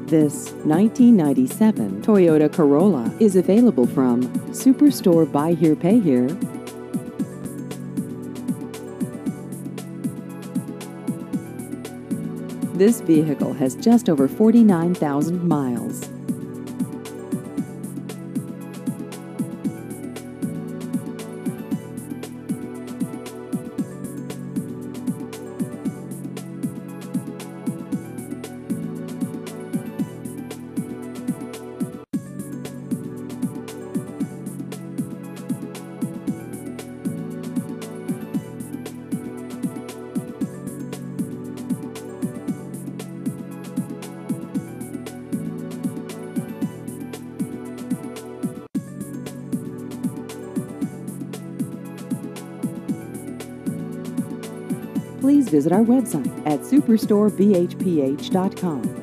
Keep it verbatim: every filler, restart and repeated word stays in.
This nineteen ninety-seven Toyota Corolla is available from Superstore Buy Here Pay Here. This vehicle has just over forty-nine thousand miles. Please visit our website at superstore b h p h dot com.